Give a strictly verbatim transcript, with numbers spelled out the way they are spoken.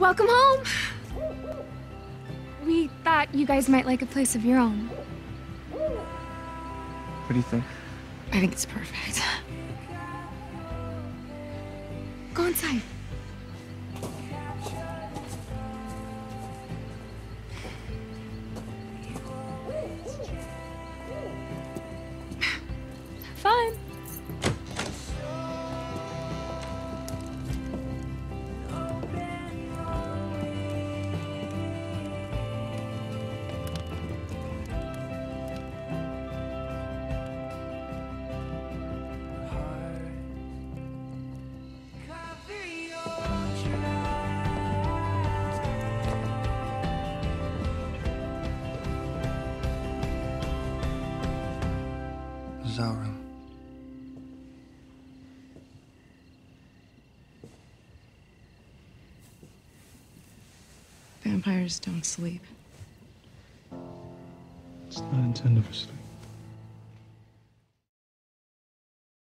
Welcome home! We thought you guys might like a place of your own. What do you think? I think it's perfect. Go inside. Have fun. Zara. Vampires don't sleep. It's not intended for sleep.